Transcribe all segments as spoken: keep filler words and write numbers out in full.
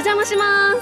邪魔します。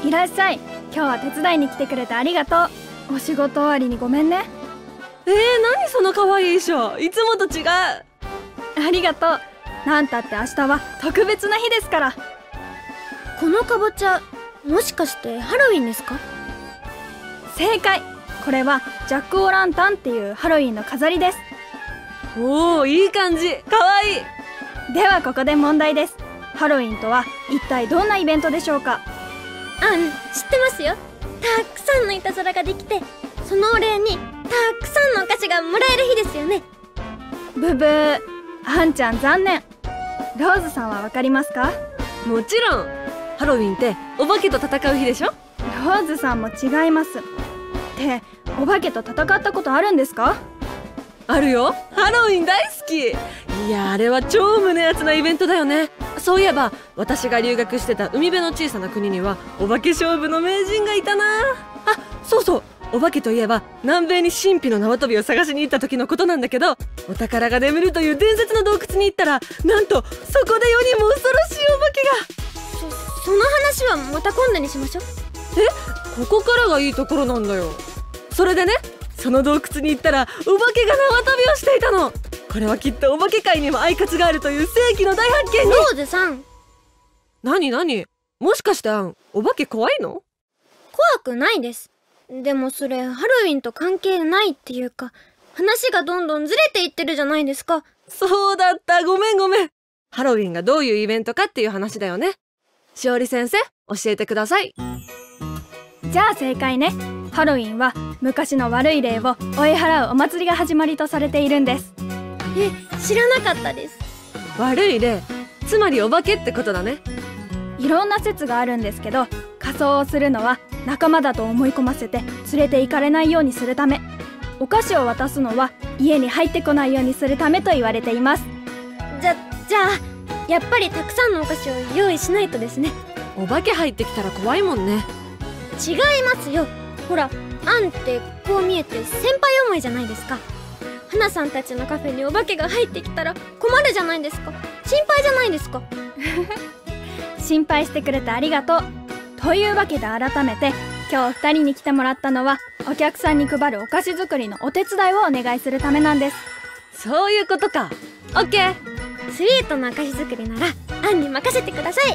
いらっしゃい。今日は手伝いに来てくれてありがとう。お仕事終わりにごめんね。 えー、何その可愛い衣装、いつもと違う。 ありがとう。なんたって明日は特別な日ですから。 このかぼちゃ、もしかしてハロウィンですか？ 正解。これはジャック・オー・ランタンっていうハロウィンの飾りです。 おお、いい感じ、かわいい。 ではここで問題です。ハロウィンとは一体どんなイベントでしょうか？ あん、知ってますよ。たくさんのいたずらができて、そのお礼にたくさんのお菓子がもらえる日ですよね。 ブブー、あんちゃん残念。ローズさんはわかりますか？ もちろん。ハロウィンってお化けと戦う日でしょ。 ローズさんも違います。で、お化けと戦ったことあるんですか？ あるよ。ハロウィン大好き。いや、あれは超胸熱なイベントだよね。そういえば私が留学してた海辺の小さな国にはお化け勝負の名人がいたなあ。そうそう、お化けといえば南米に神秘の縄跳びを探しに行った時のことなんだけど、お宝が眠るという伝説の洞窟に行ったら、なんとそこで世にも恐ろしいお化けが。 そ、その話はまた今度にしましょう。 え、ここからがいいところなんだよ。それでね、その洞窟に行ったらお化けが縄跳びをしていたの。これはきっとお化け界にもアイカツがあるという世紀の大発見に。 ローズさん。 なになに、もしかしてあん、お化け怖いの？ 怖くないです。でもそれハロウィンと関係ないっていうか、話がどんどんずれていってるじゃないですか。 そうだった、ごめんごめん。ハロウィンがどういうイベントかっていう話だよね。しおり先生、教えてください。 じゃあ正解ね。ハロウィンは昔の悪い霊を追い払うお祭りが始まりとされているんです。 え、知らなかったです。 悪い霊、つまりお化けってことだね。 いろんな説があるんですけど、仮装をするのは仲間だと思い込ませて連れて行かれないようにするため、お菓子を渡すのは家に入ってこないようにするためと言われています。 じゃ、じゃあやっぱりたくさんのお菓子を用意しないとですね。 お化け入ってきたら怖いもんね。 違いますよ。ほら、アンってこう見えて先輩思いじゃないですか。花さんたちのカフェにお化けが入ってきたら困るじゃないですか。心配じゃないですか。 心配してくれてありがとう。というわけで改めて今日ふたりに来てもらったのは、お客さんに配るお菓子作りのお手伝いをお願いするためなんです。 そういうことか。オッケー。 スイートなお菓子作りならアンに任せてください。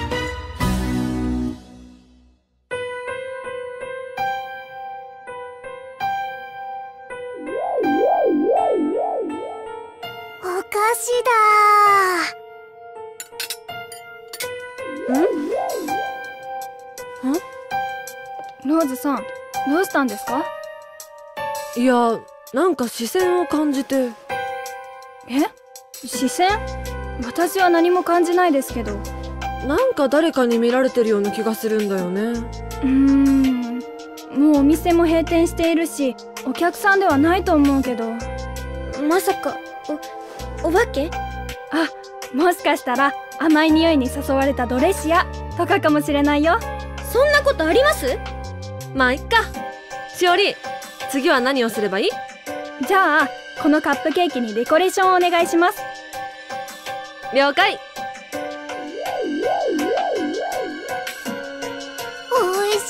お菓子だー。 ん？ローズさん、どうしたんですか？ いや、なんか視線を感じて。 え？視線？私は何も感じないですけど。 なんか誰かに見られてるような気がするんだよね。 うーん、もうお店も閉店しているし、お客さんではないと思うけど。 まさかお、お化け？ あ、もしかしたら甘い匂いに誘われたドレシアとかかもしれないよ。 そんなことあります？ まあいっか。しおり、次は何をすればいい？ じゃあこのカップケーキにデコレーションをお願いします。 了解。 おいしそう。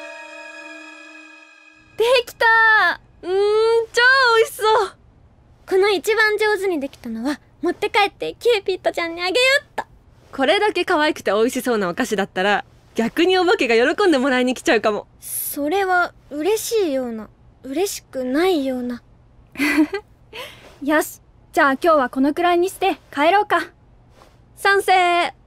できたー。うーん、超美味しそう。 この一番上手にできたのは持って帰ってキューピッドちゃんにあげよっと。 これだけ可愛くて美味しそうなお菓子だったら、逆にお化けが喜んでもらいに来ちゃうかも。 それは嬉しいような、嬉しくないような。 よし、じゃあ今日はこのくらいにして帰ろうか。 賛成。